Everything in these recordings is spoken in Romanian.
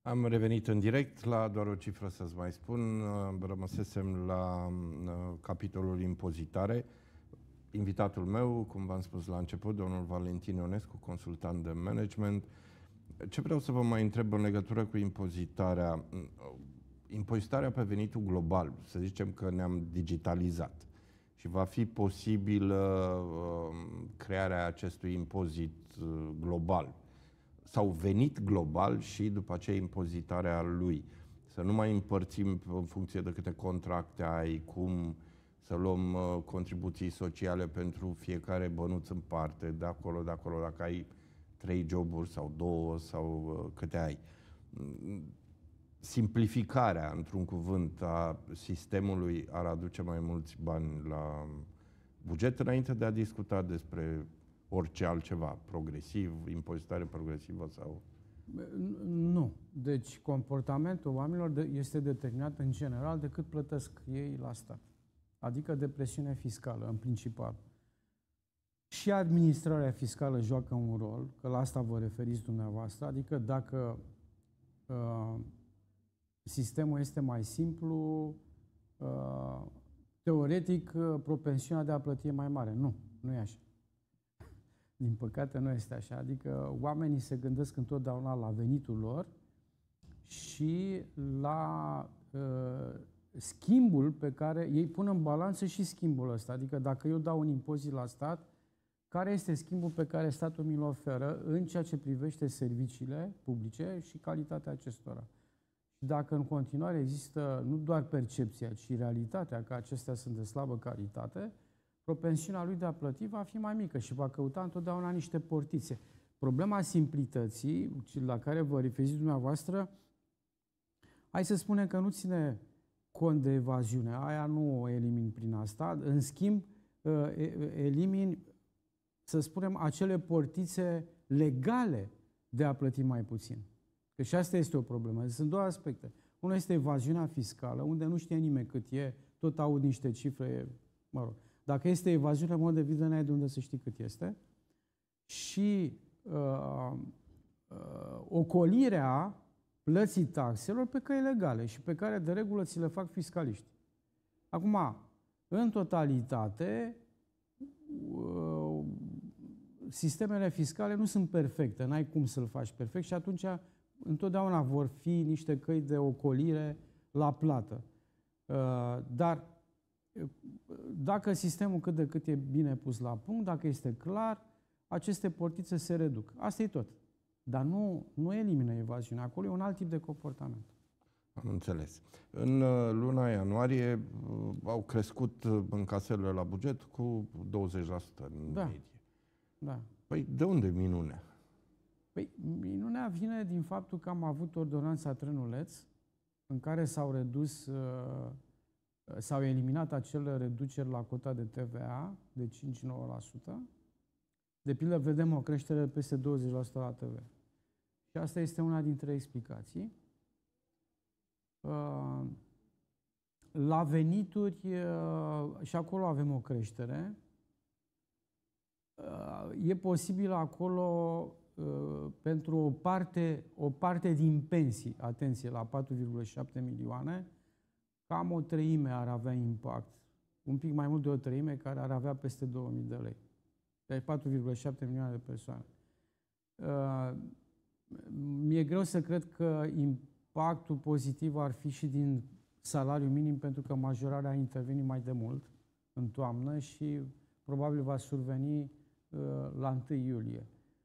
Am revenit în direct la doar o cifră să-ți mai spun. Rămăsesem la capitolul impozitare. Invitatul meu, cum v-am spus la început, domnul Valentin Ionescu, consultant de management. Ce vreau să vă mai întreb în legătură cu impozitarea? Impozitarea pe venitul global, să zicem că ne-am digitalizat și va fi posibilă crearea acestui impozit global sau venit global și după aceea impozitarea lui. Să nu mai împărțim în funcție de câte contracte ai, cum să luăm contribuții sociale pentru fiecare bănuț în parte, de acolo, dacă ai 3 joburi sau 2 sau câte ai. Simplificarea, într-un cuvânt, a sistemului ar aduce mai mulți bani la buget înainte de a discuta despre orice altceva, progresiv, impozitare progresivă sau... Nu. Deci comportamentul oamenilor este determinat în general de cât plătesc ei la stat. Adică de presiune fiscală, în principal. Și administrarea fiscală joacă un rol, că la asta vă referiți dumneavoastră, adică dacă sistemul este mai simplu, teoretic propensiunea de a plăti e mai mare. Nu, nu e așa. Din păcate nu este așa. Adică oamenii se gândesc întotdeauna la venitul lor și la schimbul pe care ei pun în balanță și schimbul ăsta. Adică dacă eu dau un impozit la stat, care este schimbul pe care statul mi-l oferă în ceea ce privește serviciile publice și calitatea acestora. Și dacă în continuare există nu doar percepția, ci realitatea că acestea sunt de slabă calitate, propensiunea lui de a plăti va fi mai mică și va căuta întotdeauna niște portițe. Problema simplității, la care vă referiți dumneavoastră, hai să spunem că nu ține cont de evaziune. Aia nu o elimin prin asta. În schimb, elimin, să spunem, acele portițe legale de a plăti mai puțin. Că și asta este o problemă. Sunt două aspecte. Una este evaziunea fiscală, unde nu știe nimeni cât e, tot aud niște cifre, mă rog. Dacă este evaziune, în mod evident, n-ai de unde să știi cât este. Și ocolirea plății taxelor pe căi legale și pe care de regulă ți le fac fiscaliști. Acum, în totalitate, sistemele fiscale nu sunt perfecte, n-ai cum să-l faci perfect și atunci întotdeauna vor fi niște căi de ocolire la plată. Dar dacă sistemul cât de cât e bine pus la punct, dacă este clar, aceste portițe se reduc. Asta e tot. Dar nu elimină evaziunea. Acolo e un alt tip de comportament. Am înțeles. În luna ianuarie au crescut încasările la buget cu 20% în medie. Da. Păi de unde minunea? Păi minunea vine din faptul că am avut ordonanța Trenuleț, în care s-au redus, s-au eliminat acele reduceri la cota de TVA de 5-9%. De pildă, vedem o creștere de peste 20% la TVA. Și asta este una dintre explicații. La venituri, și acolo avem o creștere. E posibil acolo pentru o parte din pensii, atenție, la 4,7 milioane, cam o treime ar avea impact. Un pic mai mult de o treime care ar avea peste 2000 de lei. Deci 4,7 milioane de persoane. Mi-e greu să cred că impactul pozitiv ar fi și din salariul minim, pentru că majorarea a intervenit mai de mult în toamnă și probabil va surveni la 1 iulie.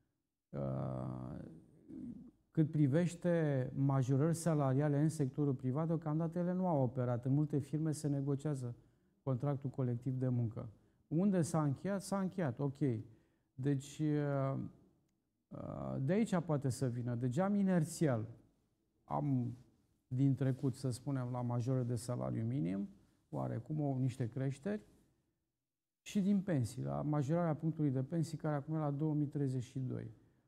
Cât privește majorări salariale în sectorul privat, deocamdată ele nu au operat. În multe firme se negociază contractul colectiv de muncă. Unde s-a încheiat? S-a încheiat, ok. Deci, de aici poate să vină. Deci am inerțial, am din trecut, să spunem, la majoră de salariu minim, oarecum niște creșteri, și din pensii, la majorarea punctului de pensii, care acum e la 2032.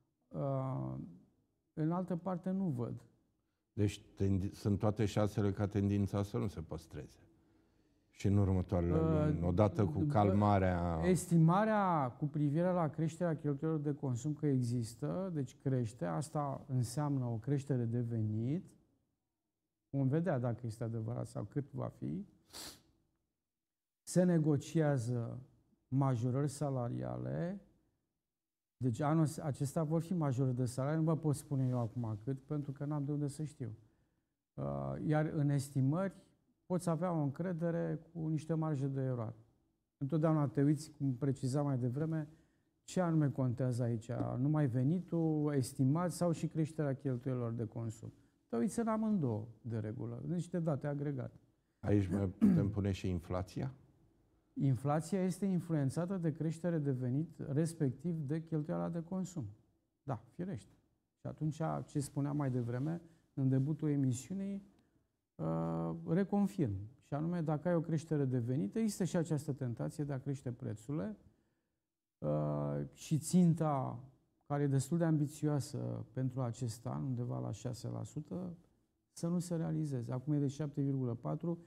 În altă parte nu văd. Deci sunt toate șansele ca tendința să nu se păstreze. Și în următoarele luni, odată cu calmarea... Estimarea cu privire la creșterea cheltuielor de consum că există, deci crește, asta înseamnă o creștere de venit. Vom vedea dacă este adevărat sau cât va fi. Se negociază majorări salariale. Deci anul acesta vor fi majorări de salarii. Nu vă pot spune eu acum cât, pentru că n-am de unde să știu. Iar în estimări poți avea o încredere cu niște marje de eroare. Întotdeauna te uiți, cum precizam mai devreme, ce anume contează aici. Numai venitul estimat sau și creșterea cheltuielor de consum. Te uiți în amândouă, de regulă. Niște date agregate. Aici mai putem pune și inflația? Inflația este influențată de creștere de venit, respectiv de cheltuiala de consum. Da, firește. Și atunci, ce spuneam mai devreme, în debutul emisiunii, reconfirm. Și anume, dacă ai o creștere de venit, există și această tentație de a crește prețurile și ținta, care e destul de ambițioasă pentru acest an, undeva la 6%, să nu se realizeze. Acum e de 7,4%.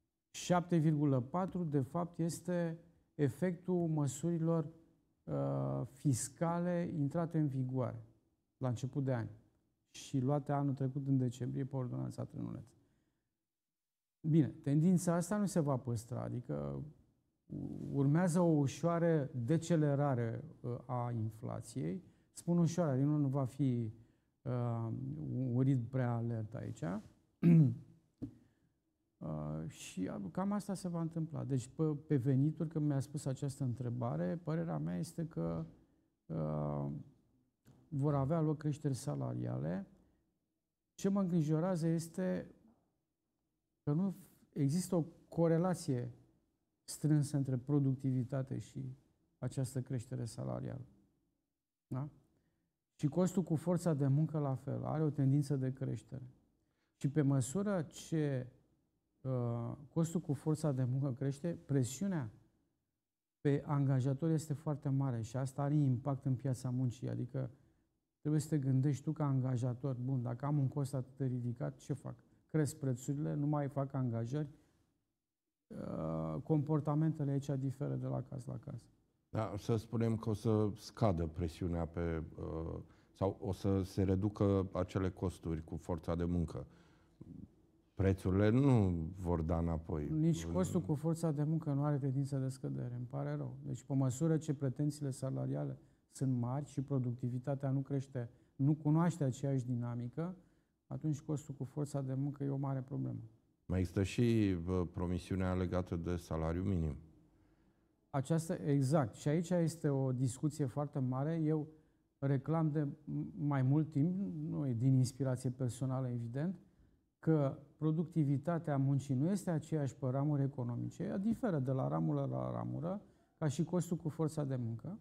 7,4% de fapt este efectul măsurilor fiscale intrate în vigoare la început de an și luate anul trecut în decembrie pe ordonanța Trânuleț. Bine, tendința asta nu se va păstra, adică urmează o ușoară decelerare a inflației. Spun ușoară, nu va fi un ritm prea alert aici. Și cam asta se va întâmpla. Deci pe venituri, când mi-a spus această întrebare, părerea mea este că vor avea loc creșteri salariale. Ce mă îngrijorează este că nu există o corelație strânsă între productivitate și această creștere salarială. Da? Și costul cu forța de muncă la fel, are o tendință de creștere. Și pe măsură ce costul cu forța de muncă crește, presiunea pe angajator este foarte mare și asta are impact în piața muncii. Adică trebuie să te gândești tu ca angajator, bun, dacă am un cost atât de ridicat, ce fac? Cresc prețurile, nu mai fac angajări, comportamentele aici diferă de la caz la caz. Da, să spunem că o să scadă presiunea pe, sau o să se reducă acele costuri cu forța de muncă. Prețurile nu vor da înapoi. Nici costul cu forța de muncă nu are tendință de scădere, îmi pare rău. Deci, pe măsură ce pretențiile salariale sunt mari și productivitatea nu crește, nu cunoaște aceeași dinamică, atunci costul cu forța de muncă e o mare problemă. Mai există și promisiunea legată de salariu minim. Exact. Și aici este o discuție foarte mare. Eu reclam de mai mult timp, nu e din inspirație personală, evident, că productivitatea muncii nu este aceeași pe ramuri economice, ea diferă de la ramură la ramură, ca și costul cu forța de muncă.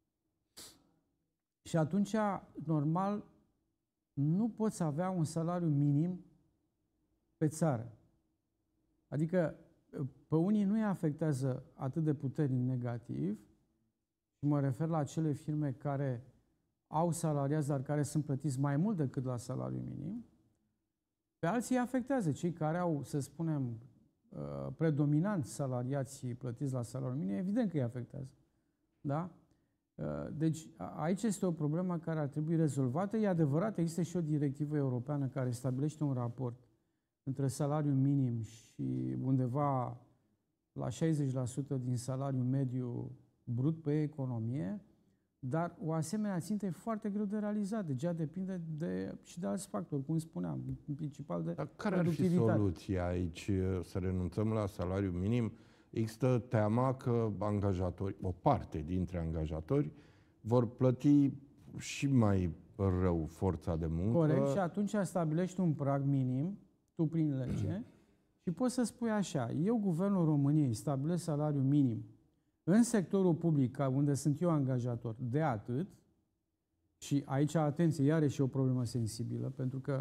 Și atunci, normal, nu poți avea un salariu minim pe țară. Adică, pe unii nu îi afectează atât de puternic negativ, și mă refer la acele firme care au salariați, dar care sunt plătiți mai mult decât la salariu minim. Pe alții îi afectează, cei care au, să spunem, predominant salariații plătiți la salariu minim, evident că îi afectează. Da? Deci aici este o problemă care ar trebui rezolvată. E adevărat, există și o directivă europeană care stabilește un raport între salariul minim și undeva la 60% din salariul mediu brut pe economie, dar o asemenea țintă e foarte greu de realizat. Deja depinde și de alți factori, cum spuneam, în principal de care ar fi soluția aici? Să renunțăm la salariul minim? Există teama că angajatori, o parte dintre angajatori, vor plăti și mai rău forța de muncă. Corect, și atunci stabilești un prag minim, tu prin lege, și poți să spui așa, eu, Guvernul României, stabilesc salariul minim în sectorul public, unde sunt eu angajator, de atât, și aici, atenție, iarăși e o problemă sensibilă, pentru că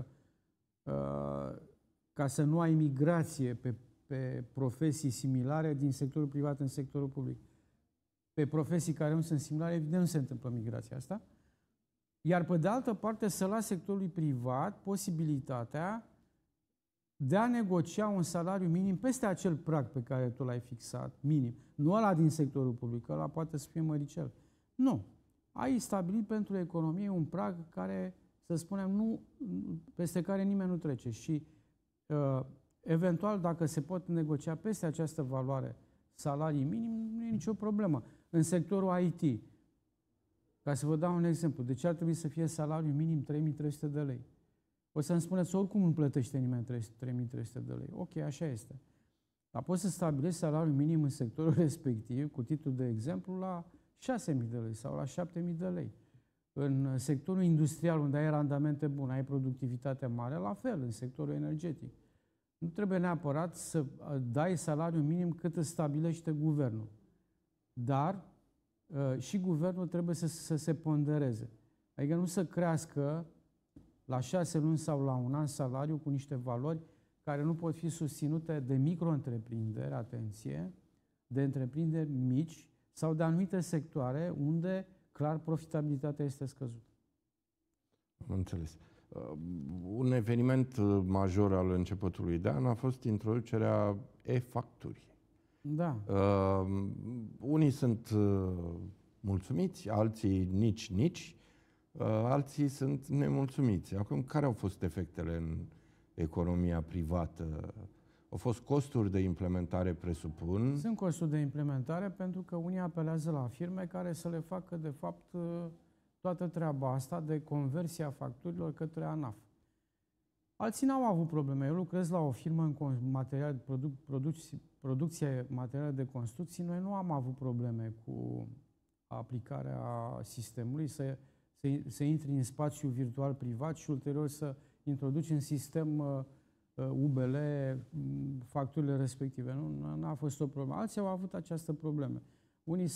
ca să nu ai migrație pe profesii similare din sectorul privat în sectorul public. Pe profesii care nu sunt similare, evident nu se întâmplă migrația asta. Iar pe de altă parte să las sectorului privat posibilitatea de a negocia un salariu minim peste acel prag pe care tu l-ai fixat, minim. Nu ăla din sectorul public, ăla poate să fie măricel. Nu. Ai stabilit pentru economie un prag care, să spunem, peste care nimeni nu trece și eventual, dacă se pot negocia peste această valoare salarii minim, nu e nicio problemă. În sectorul IT, ca să vă dau un exemplu, de ce ar trebui să fie salariul minim 3.300 de lei? O să-mi spuneți, oricum nu plătește nimeni 3.300 de lei. Ok, așa este. Dar poți să stabilești salariul minim în sectorul respectiv, cu titlul de exemplu, la 6.000 de lei sau la 7.000 de lei. În sectorul industrial, unde ai randamente bune, ai productivitate mare, la fel, în sectorul energetic. Nu trebuie neapărat să dai salariul minim cât îți stabilește guvernul. Dar și guvernul trebuie să se pondereze. Adică nu să crească la 6 luni sau la un an salariu cu niște valori care nu pot fi susținute de micro-întreprinderi, atenție, de întreprinderi mici sau de anumite sectoare unde clar profitabilitatea este scăzută. Am înțeles. Un eveniment major al începutului de an a fost introducerea e-facturii. Da. Unii sunt mulțumiți, alții nici, alții sunt nemulțumiți. Acum, care au fost efectele în economia privată? Au fost costuri de implementare, presupun? Sunt costuri de implementare pentru că unii apelează la firme care să le facă, de fapt, toată treaba asta de conversia facturilor către ANAF. Alții n-au avut probleme. Eu lucrez la o firmă în producție materiale de construcții. Noi nu am avut probleme cu aplicarea sistemului, să intri în spațiu virtual privat și ulterior să introduci în sistem UBL facturile respective. Nu a fost o problemă. Alții au avut această problemă. Unii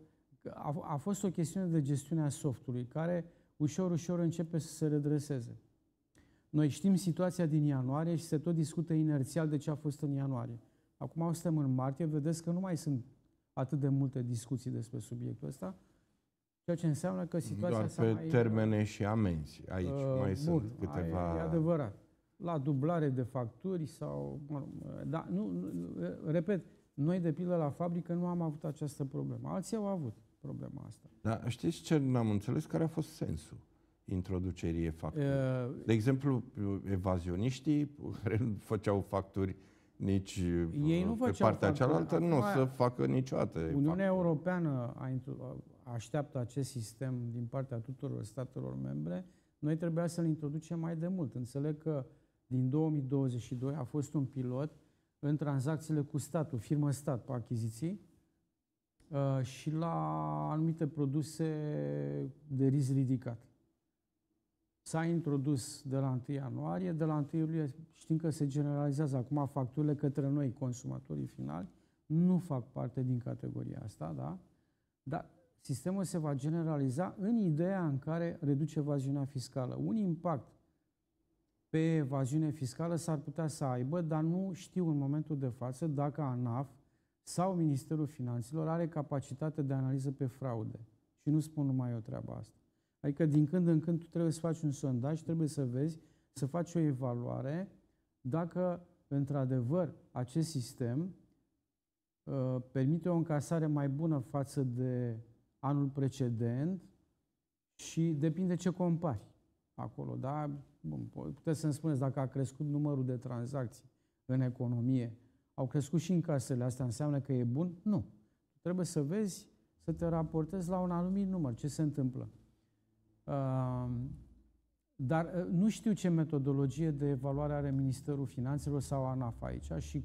a fost o chestiune de gestiune a softului, care ușor începe să se redreseze. Noi știm situația din ianuarie și se tot discută inerțial de ce a fost în ianuarie. Acum suntem în martie, vedeți că nu mai sunt atât de multe discuții despre subiectul ăsta, ceea ce înseamnă că situația doar pe termene și amenzi. Aici mai sunt câteva... E adevărat. La dublare de facturi sau... Da, repet, noi de pildă la fabrică nu am avut această problemă. Alții au avut problema asta. Dar știți ce n-am înțeles? Care a fost sensul introducerii e-facturii? De exemplu, evazioniștii care nu făceau facturi nici ei nu pe partea cealaltă, nu o să facă niciodată. Uniunea Europeană așteaptă acest sistem din partea tuturor statelor membre. Noi trebuia să-l introducem mai de mult. Înțeleg că din 2022 a fost un pilot în tranzacțiile cu statul, firmă-stat pe achiziții și la anumite produse de risc ridicat. S-a introdus de la 1 ianuarie, de la 1 iulie știm că se generalizează. Acum facturile către noi, consumatorii finali, nu fac parte din categoria asta, da? Dar sistemul se va generaliza în ideea în care reduce evaziunea fiscală. Un impact pe evaziune fiscală s-ar putea să aibă, dar nu știu în momentul de față dacă ANAF sau Ministerul Finanțelor are capacitate de analiză pe fraude. Și nu spun numai eu treaba asta. Adică din când în când tu trebuie să faci un sondaj, trebuie să vezi, să faci o evaluare dacă într-adevăr acest sistem permite o încasare mai bună față de anul precedent și depinde ce compari acolo. Da? Bun, puteți să-mi spuneți dacă a crescut numărul de tranzacții în economie, au crescut și încasările, asta înseamnă că e bun? Nu. Trebuie să vezi, să te raportezi la un anumit număr, ce se întâmplă. Dar nu știu ce metodologie de evaluare are Ministerul Finanțelor sau ANAF aici și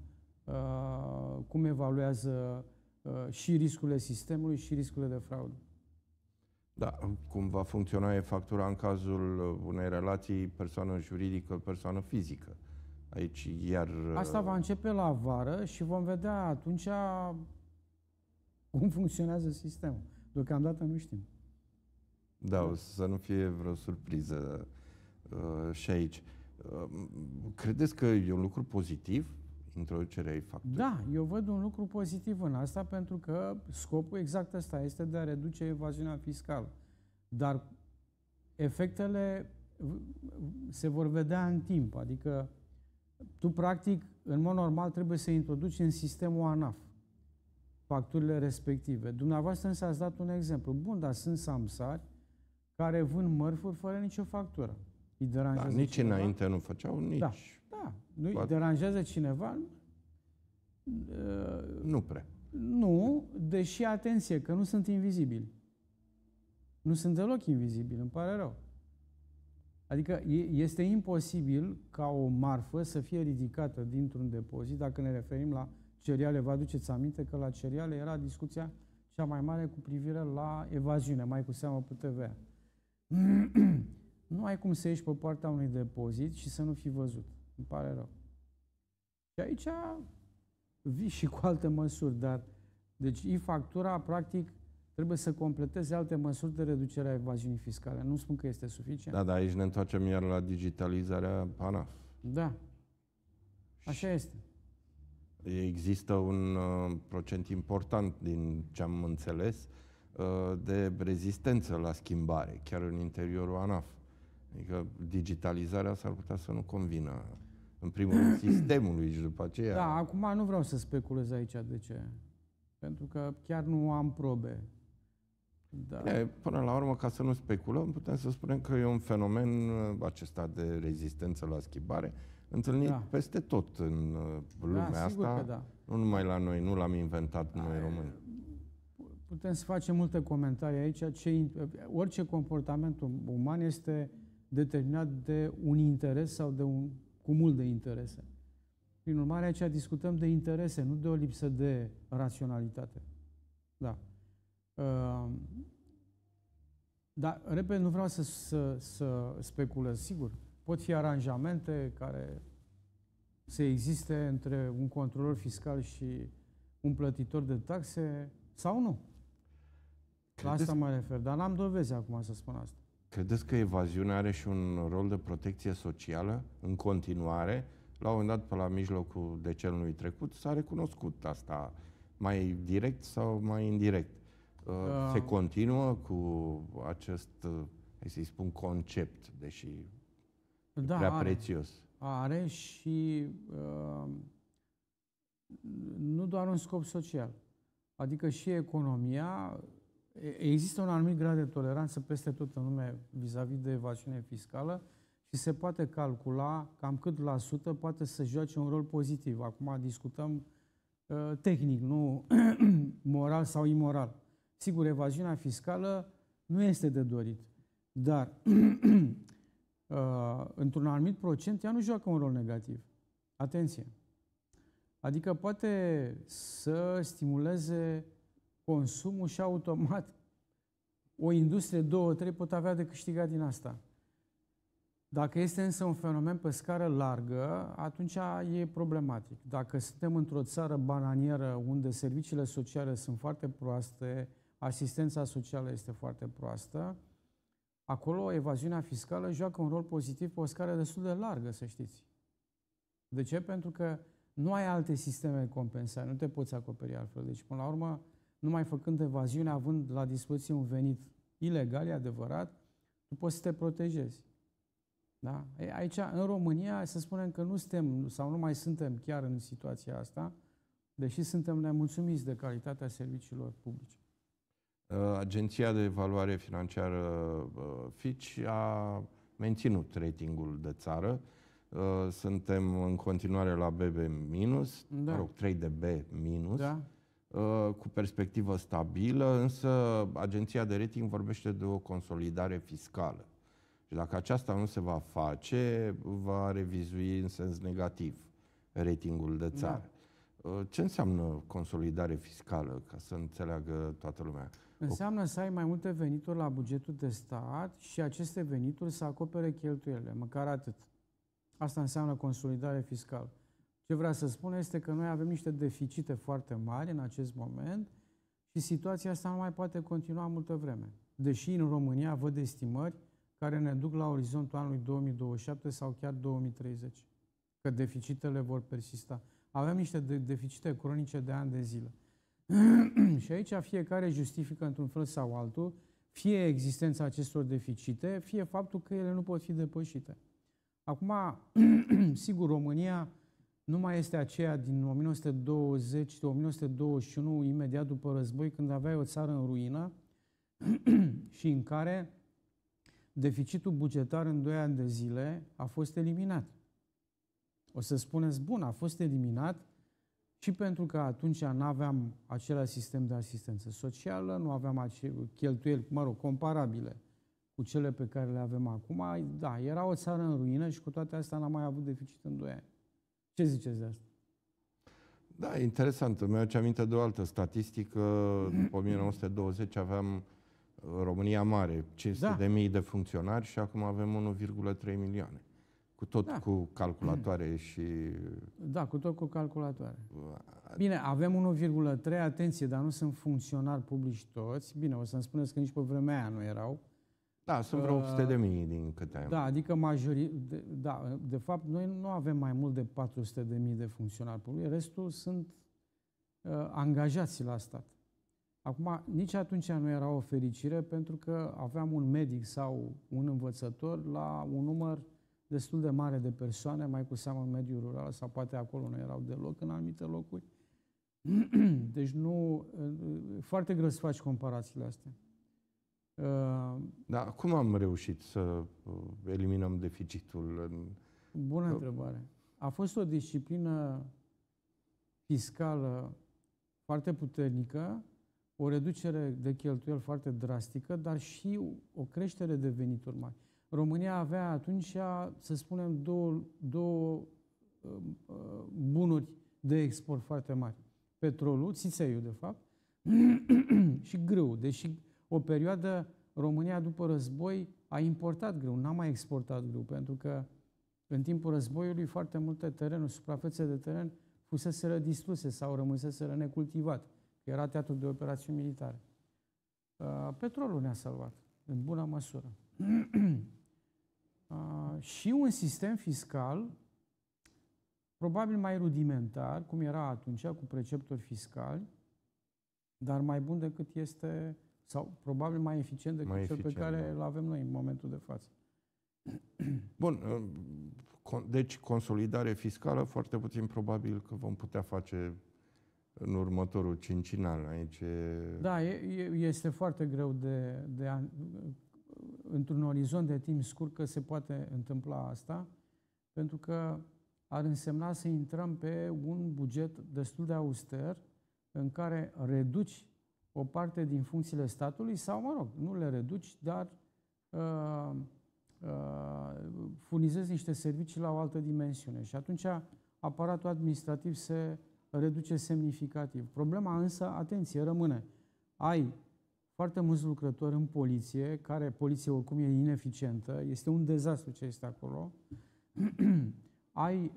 cum evaluează și riscurile sistemului și riscurile de fraudă. Da, cum va funcționa e-factura în cazul unei relații persoană juridică, persoană fizică. Aici iar... Asta va începe la vară și vom vedea atunci cum funcționează sistemul. Deocamdată nu știm. Da, o să nu fie vreo surpriză și aici. Credeți că e un lucru pozitiv introducerea e-facturii? Da, eu văd un lucru pozitiv în asta pentru că scopul exact ăsta este de a reduce evaziunea fiscală. Dar efectele se vor vedea în timp, adică Tu, practic, în mod normal, trebuie să introduci în sistemul ANAF facturile respective. Dumneavoastră însă ați dat un exemplu. Bun, dar sunt samsari care vând mărfuri fără nicio factură. Îi deranjează nici cineva? înainte nu făceau, nici... Da. Nu îi deranjează cineva? Nu prea. Nu, deși, atenție, că nu sunt invizibili. Nu sunt deloc invizibili, îmi pare rău. Adică este imposibil ca o marfă să fie ridicată dintr-un depozit, dacă ne referim la cereale. Vă aduceți aminte că la cereale era discuția cea mai mare cu privire la evaziune, mai cu seamă pe TVA. Nu ai cum să ieși pe partea unui depozit și să nu fii văzut. Îmi pare rău. Și aici vii și cu alte măsuri, dar deci e-factura, practic, trebuie să completeze alte măsuri de reducere a evaziunii fiscale. Nu spun că este suficient. Da, dar aici ne întoarcem iar la digitalizarea ANAF. Da. Așa este. Există un procent important, din ce am înțeles, de rezistență la schimbare, chiar în interiorul ANAF. Adică digitalizarea s-ar putea să nu convină, în primul rând, sistemului și după aceea... Da, acum nu vreau să speculez aici de ce. Pentru că chiar nu am probe. Da. Până la urmă, ca să nu speculăm, putem să spunem că e un fenomen acesta de rezistență la schimbare, întâlnit peste tot în lumea asta, nu numai la noi, nu l-am inventat noi români. Putem să facem multe comentarii aici. Orice comportament uman este determinat de un interes sau de un cumul de interese. Prin urmare, aici discutăm de interese, nu de o lipsă de raționalitate. Da. Dar, repet, nu vreau să speculez. Sigur, pot fi aranjamente care să existe între un controlor fiscal și un plătitor de taxe sau nu. La asta mă refer. Dar n-am dovezi acum să spun asta. Credeți că evaziunea are și un rol de protecție socială în continuare? La un moment dat, pe la mijlocul decenului trecut, s-a recunoscut asta mai direct sau mai indirect. Se continuă cu acest, hai să-i spun, concept, deși prea prețios. Are și nu doar un scop social. Adică și economia, există un anumit grad de toleranță peste tot în lume vis-a-vis de evaziune fiscală și se poate calcula cam cât la sută poate să joace un rol pozitiv. Acum discutăm tehnic, nu moral sau imoral. Sigur, evaziunea fiscală nu este de dorit, dar într-un anumit procent ea nu joacă un rol negativ. Atenție! Adică poate să stimuleze consumul și automat o industrie, 2-3 pot avea de câștigat din asta. Dacă este însă un fenomen pe scară largă, atunci e problematic. Dacă suntem într-o țară bananieră unde serviciile sociale sunt foarte proaste, asistența socială este foarte proastă, acolo evaziunea fiscală joacă un rol pozitiv pe o scară destul de largă, să știți. De ce? Pentru că nu ai alte sisteme de compensare, nu te poți acoperi altfel. Deci, până la urmă, numai făcând evaziune, având la dispoziție un venit ilegal, e adevărat, tu poți să te protejezi. Da? Aici, în România, să spunem că nu suntem sau nu mai suntem chiar în situația asta, deși suntem nemulțumiți de calitatea serviciilor publice. Agenția de Evaluare Financiară Fitch a menținut ratingul de țară. Suntem în continuare la BB-, mă rog, 3 de B-, cu perspectivă stabilă, însă agenția de rating vorbește de o consolidare fiscală. Și dacă aceasta nu se va face, va revizui în sens negativ ratingul de țară. Ce înseamnă consolidare fiscală, ca să înțeleagă toată lumea? Înseamnă să ai mai multe venituri la bugetul de stat și aceste venituri să acopere cheltuielile, măcar atât. Asta înseamnă consolidare fiscală. Ce vreau să spun este că noi avem niște deficite foarte mari în acest moment și situația asta nu mai poate continua multă vreme. Deși în România văd estimări care ne duc la orizontul anului 2027 sau chiar 2030, că deficitele vor persista. Avem niște deficite cronice de ani de zile. Și aici fiecare justifică într-un fel sau altul fie existența acestor deficite, fie faptul că ele nu pot fi depășite. Acum, sigur, România nu mai este aceea din 1920-1921, imediat după război, când aveai o țară în ruină și în care deficitul bugetar în 2 ani de zile a fost eliminat. O să spuneți, bun, a fost eliminat și pentru că atunci nu aveam același sistem de asistență socială, nu aveam cheltuieli, comparabile cu cele pe care le avem acum. Da, era o țară în ruină și cu toate astea n-am mai avut deficit în 2 ani. Ce ziceți de asta? Da, interesant. Îmi aduce aminte de o altă statistică. După 1920 aveam România mare, 500.000 de funcționari și acum avem 1,3 milioane. Cu tot cu calculatoare și... Da, cu tot cu calculatoare. Bine, avem 1,3, atenție, dar nu sunt funcționari publici toți. Bine, o să-mi spuneți că nici pe vremea aia nu erau. Da, sunt vreo 800.000 din câte am. Da, adică de fapt, noi nu avem mai mult de 400.000 de funcționari publici, restul sunt angajați la stat. Acum, nici atunci nu era o fericire, pentru că aveam un medic sau un învățător la un număr destul de mare de persoane, mai cu seamă în mediul rural, sau poate acolo nu erau deloc în anumite locuri. Deci nu... Foarte greu să faci comparațiile astea. Da, cum am reușit să eliminăm deficitul? Bună întrebare. A fost o disciplină fiscală foarte puternică, o reducere de cheltuieli foarte drastică, dar și o creștere de venituri mari. România avea atunci, să spunem, două bunuri de export foarte mari. Petrolul, țițeiul, de fapt, și grâul. Deși o perioadă, România, după război, a importat grâu, n-a mai exportat grâu, pentru că în timpul războiului foarte multe terenuri, suprafețe de teren, fuseseră distruse sau rămâseseră necultivate, că era teatru de operațiuni militare. Petrolul ne-a salvat, în bună măsură. Și un sistem fiscal probabil mai rudimentar, cum era atunci, cu preceptori fiscali, dar mai bun decât este, sau probabil mai eficient decât cel pe care îl avem noi în momentul de față. Bun, deci consolidare fiscală foarte puțin probabil că vom putea face în următorul cincinal. Aici Da, este foarte greu într-un orizont de timp scurt că se poate întâmpla asta, pentru că ar însemna să intrăm pe un buget destul de auster, în care reduci o parte din funcțiile statului sau, nu le reduci, dar furnizezi niște servicii la o altă dimensiune. Și atunci aparatul administrativ se reduce semnificativ. Problema însă, atenție, rămâne. Ai foarte mulți lucrători în poliție, care poliția oricum e ineficientă, este un dezastru ce este acolo. Ai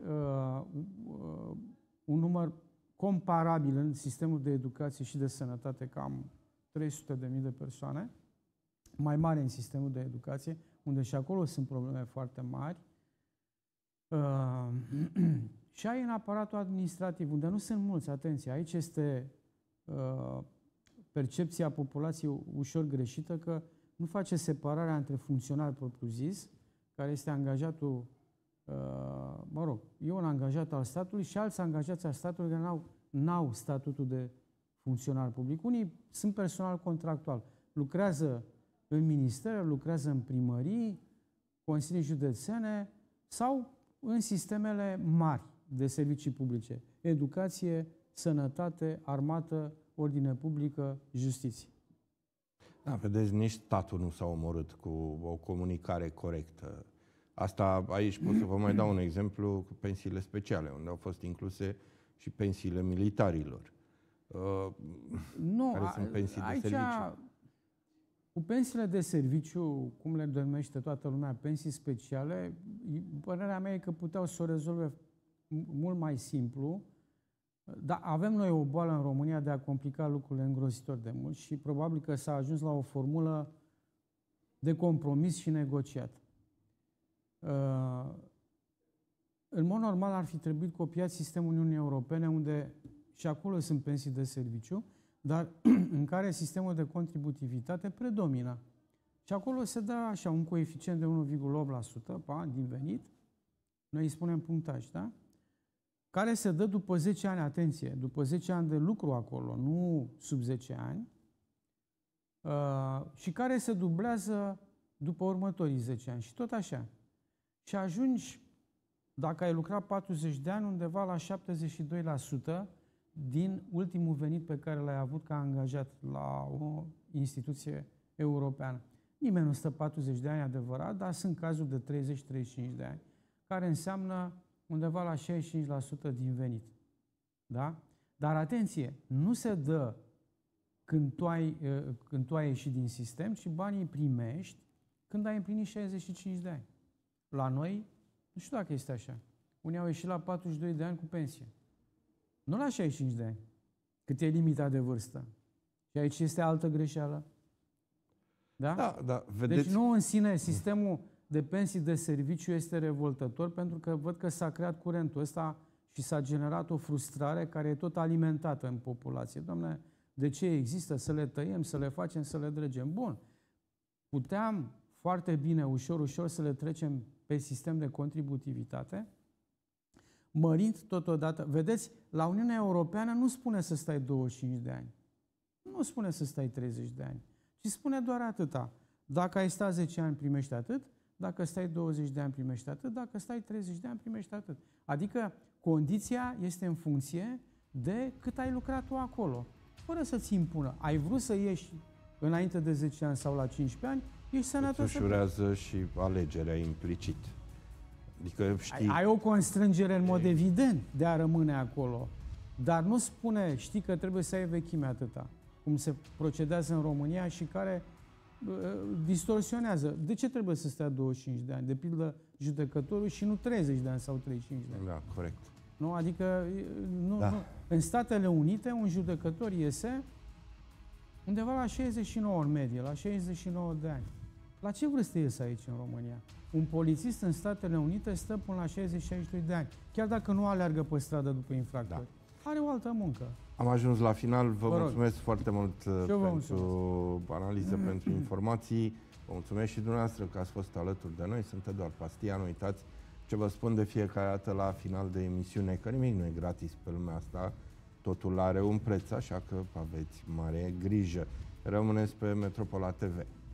un număr comparabil în sistemul de educație și de sănătate, cam 300.000 de persoane, mai mare în sistemul de educație, unde și acolo sunt probleme foarte mari. Și ai în aparatul administrativ, unde nu sunt mulți, atenție, aici este percepția populației ușor greșită, că nu face separarea între funcționar propriu-zis, care este angajatul, e un angajat al statului, și alți angajați al statului care n-au statutul de funcționar public. Unii sunt personal contractual, lucrează în ministere, lucrează în primării, consilii județene sau în sistemele mari de servicii publice, educație, sănătate, armată, ordine publică, justiție. Da, vedeți, nici statul nu s-a omorât cu o comunicare corectă. Asta, aici pot să vă mai dau un exemplu cu pensiile speciale, unde au fost incluse și pensiile militarilor. Nu, care sunt pensii aici, de serviciu. Cu pensiile de serviciu, cum le denumește toată lumea, pensii speciale, părerea mea e că puteau să o rezolve mult mai simplu, dar avem noi o boală în România de a complica lucrurile îngrozitor de mult și probabil că s-a ajuns la o formulă de compromis și negociat. În mod normal ar fi trebuit copiat sistemul Uniunii Europene, unde și acolo sunt pensii de serviciu, dar în care sistemul de contributivitate predomină. Și acolo se dă așa un coeficient de 1,8% din venit Noi îi spunem punctaj, da? Care se dă după 10 ani, atenție, după 10 ani de lucru acolo, nu sub 10 ani, și care se dublează după următorii 10 ani. Și tot așa. Și ajungi, dacă ai lucrat 40 de ani, undeva la 72% din ultimul venit pe care l-ai avut ca angajat la o instituție europeană. Nimeni nu stă 40 de ani, adevărat, dar sunt cazuri de 30-35 de ani, care înseamnă undeva la 65% din venit. Da? Dar atenție, nu se dă când tu ai ieșit din sistem, ci banii îi primești când ai împlinit 65 de ani. La noi, nu știu dacă este așa. Unii au ieșit la 42 de ani cu pensie. Nu la 65 de ani, cât e limita de vârstă. Și aici este altă greșeală. Da? Da, da, vedeți? Deci nu în sine, sistemul de pensii de serviciu este revoltător, pentru că văd că s-a creat curentul ăsta și s-a generat o frustrare care e tot alimentată în populație. Doamne, de ce există? Să le tăiem, să le facem, să le dregem. Bun. Puteam foarte bine, ușor, ușor să le trecem pe sistem de contributivitate, mărind totodată. Vedeți, la Uniunea Europeană nu spune să stai 25 de ani. Nu spune să stai 30 de ani. Ci spune doar atâta. Dacă ai stat 10 ani, primești atât. Dacă stai 20 de ani, primești atât. Dacă stai 30 de ani, primești atât. Adică condiția este în funcție de cât ai lucrat tu acolo. Fără să-ți impună. Ai vrut să ieși înainte de 10 ani sau la 15 ani, ești sănătos. Îți ușurează și alegerea implicit. Adică știi... Ai o constrângere în mod evident de a rămâne acolo. Dar nu spune, știi că trebuie să ai vechime atâta. Cum se procedează în România și care distorsionează. De ce trebuie să stea 25 de ani? De pildă judecătorul și nu 30 de ani sau 35 de ani. Da, corect. Nu? Adică nu. În Statele Unite un judecător iese undeva la 69 în medie, la 69 de ani. La ce vârstă iese aici în România? Un polițist în Statele Unite stă până la 60-62 de ani, chiar dacă nu aleargă pe stradă după infractori. Da. Are o altă muncă. Am ajuns la final. Vă mulțumesc foarte mult pentru analiză, pentru informații. Vă mulțumesc și dumneavoastră că ați fost alături de noi. Sunt Eduard Pastia. Nu uitați ce vă spun de fiecare dată la final de emisiune, că nimic nu e gratis pe lumea asta. Totul are un preț, așa că aveți mare grijă. Rămâneți pe Metropola TV.